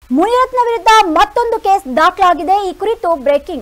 ಮುನಿರತ್ನ ವಿರುದ್ಧ ಮತ್ತೊಂದು ಕೇಸ್ ದಾಖಲಾಗಿದೆ. ಈ ಕುರಿತು ಬ್ರೇಕಿಂಗ್.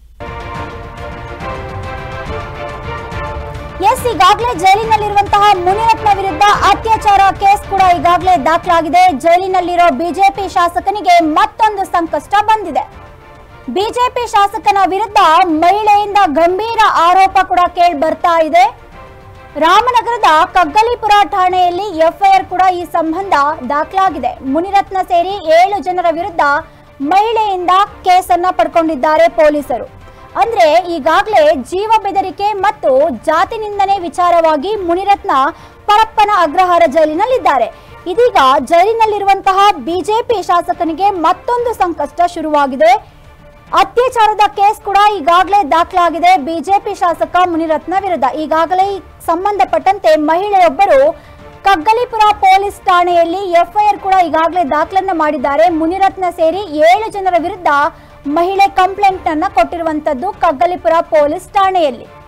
ಈಗಾಗಲೇ ಜೈಲಿನಲ್ಲಿರುವಂತಹ ಮುನಿರತ್ನ ವಿರುದ್ಧ ಅತ್ಯಾಚಾರ ಕೇಸ್ ಕೂಡ ಈಗಾಗಲೇ ದಾಖಲಾಗಿದೆ. ಜೈಲಿನಲ್ಲಿರೋ ಬಿಜೆಪಿ ಶಾಸಕನಿಗೆ ಮತ್ತೊಂದು ಸಂಕಷ್ಟ ಬಂದಿದೆ. ಬಿಜೆಪಿ ಶಾಸಕನ ವಿರುದ್ಧ ಮಹಿಳೆಯಿಂದ ಗಂಭೀರ ಆರೋಪ ಕೂಡ ಕೇಳಿ ಬರ್ತಾ ಇದೆ. ರಾಮನಗರದ ಕಗ್ಗಲಿಪುರ ಠಾಣೆಯಲ್ಲಿ ಎಫ್ಐಆರ್ ಕೂಡ ಈ ಸಂಬಂಧ ದಾಖಲಾಗಿದೆ. ಮುನಿರತ್ನ ಸೇರಿ 7 ಜನರ ವಿರುದ್ಧ ಮಹಿಳೆಯಿಂದ ಕೇಸನ್ನ ಪಡ್ಕೊಂಡಿದ್ದಾರೆ ಪೊಲೀಸರು. ಅಂದ್ರೆ ಈಗಾಗಲೇ ಜೀವ ಬೆದರಿಕೆ ಮತ್ತು ಜಾತಿ ನಿಂದನೆ ವಿಚಾರವಾಗಿ ಮುನಿರತ್ನ ಪರಪ್ಪನ ಅಗ್ರಹಾರ ಜೈಲಿನಲ್ಲಿದ್ದಾರೆ. ಇದೀಗ ಜೈಲಿನಲ್ಲಿರುವಂತಹ ಬಿಜೆಪಿ ಶಾಸಕನಿಗೆ ಮತ್ತೊಂದು ಸಂಕಷ್ಟ ಶುರುವಾಗಿದೆ. ಅತ್ಯಾಚಾರದ ಕೇಸ್ ಕೂಡ ಈಗಾಗಲೇ ದಾಖಲಾಗಿದೆ ಬಿಜೆಪಿ ಶಾಸಕ ಮುನಿರತ್ನ ವಿರುದ್ಧ. ಈಗಾಗಲೇ ಸಂಬಂಧಪಟ್ಟಂತೆ ಮಹಿಳೆಯೊಬ್ಬರು ಕಗ್ಗಲಿಪುರ ಪೊಲೀಸ್ ಠಾಣೆಯಲ್ಲಿ ಎಫ್ಐಆರ್ ಕೂಡ ಈಗಾಗಲೇ ದಾಖಲನ್ನ ಮಾಡಿದ್ದಾರೆ. ಮುನಿರತ್ನ ಸೇರಿ 7 ಜನರ ವಿರುದ್ಧ ಮಹಿಳೆ ಕಂಪ್ಲೇಂಟ್ ಅನ್ನ ಕೊಟ್ಟಿರುವಂತದ್ದು ಕಗ್ಗಲಿಪುರ ಪೊಲೀಸ್ ಠಾಣೆಯಲ್ಲಿ.